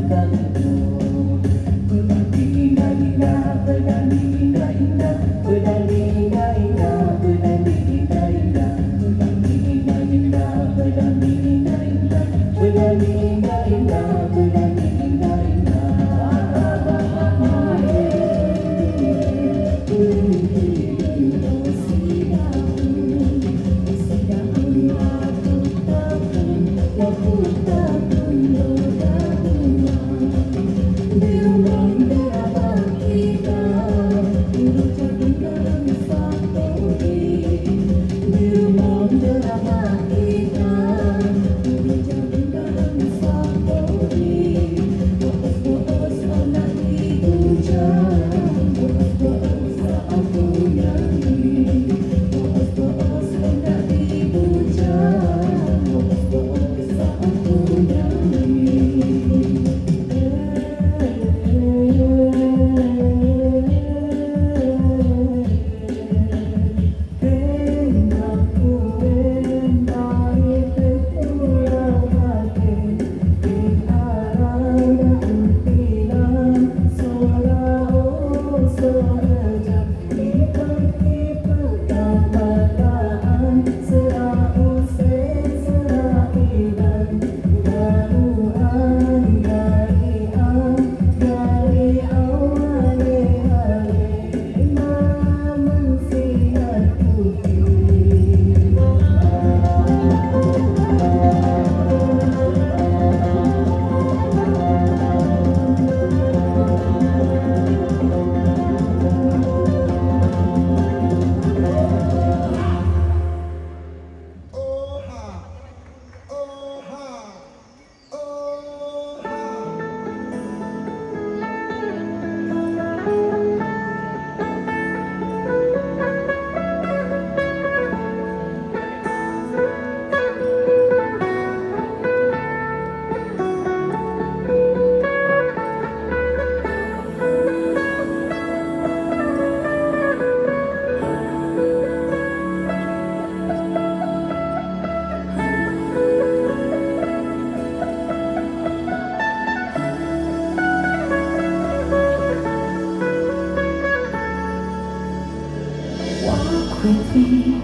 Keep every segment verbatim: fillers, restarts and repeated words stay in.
with me.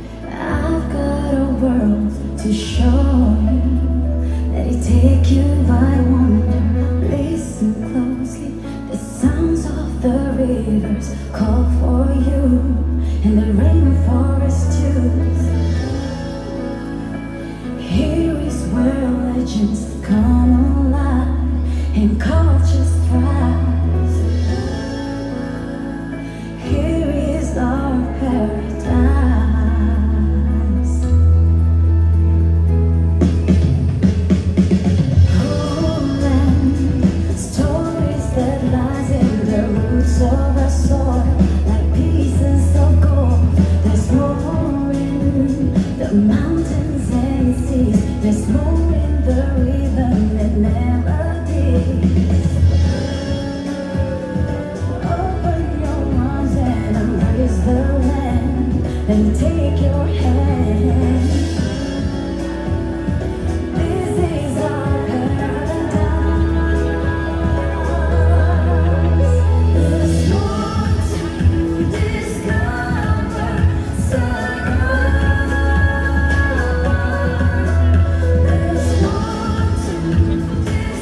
I've got a world to show you. Let it take you by wonder. Listen closely. The sounds of the rivers call for you, and the rainforest too. Here is where legends come alive and cultures thrive. Here is our paradise. Homeland, stories that lies in the roots of our soil, like pieces of gold. There's more in the mountains and seas. There's more in the rhythm and melodies. Open your arms and embrace the land, and take your hand. This is our paradise. There's more to discover. There's more to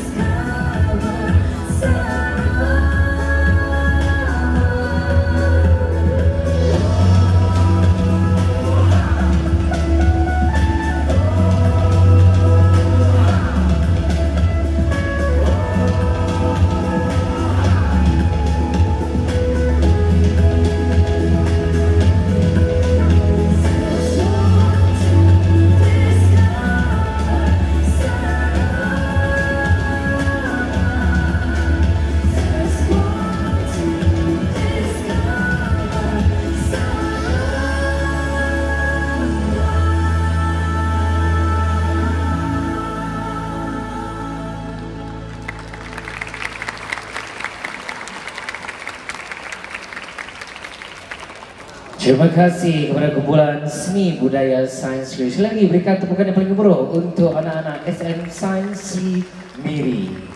Terima kasih kepada kumpulan seni budaya sains Sekali lagi berikan tepukan yang paling gemuruh untuk anak-anak S M Sains Si Miri.